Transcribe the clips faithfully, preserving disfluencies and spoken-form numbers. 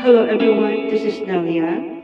Hello everyone, this is Nelia.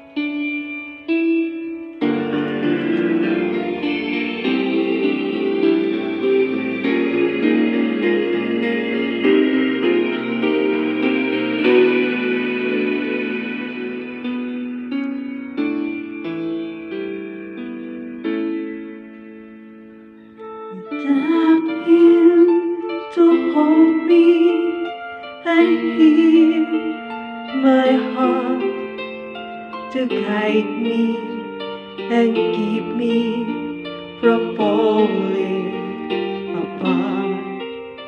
Without you to hold me and heal my heart, to guide me and keep me from falling apart.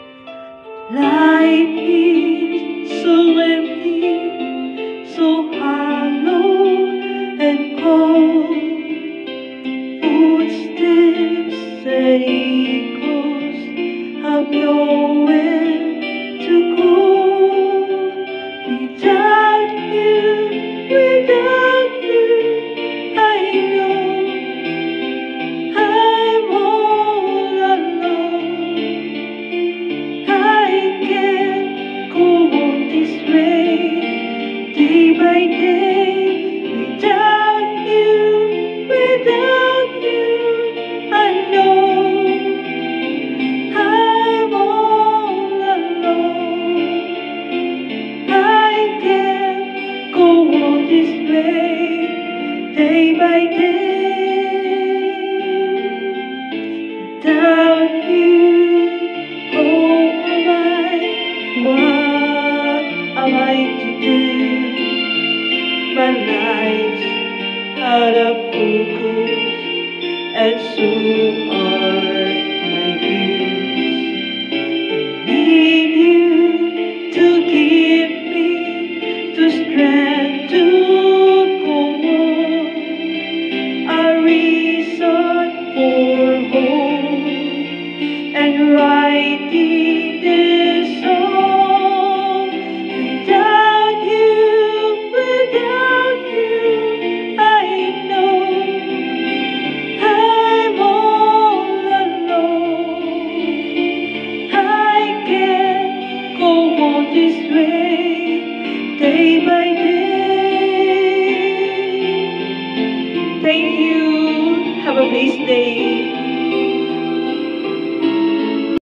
Life is so empty, so hollow and cold. Footsteps and echoes have nowhere to go. Without you, without you, I know I'm all alone. I can't go on this way, day by day, without you, without you, I know I'm all alone. I can't go on this way, day by day, without you. Oh, am I? What am I to do? My life's out of focus, and so are my views. I need you to give me the strength to go on, a reason for hope and right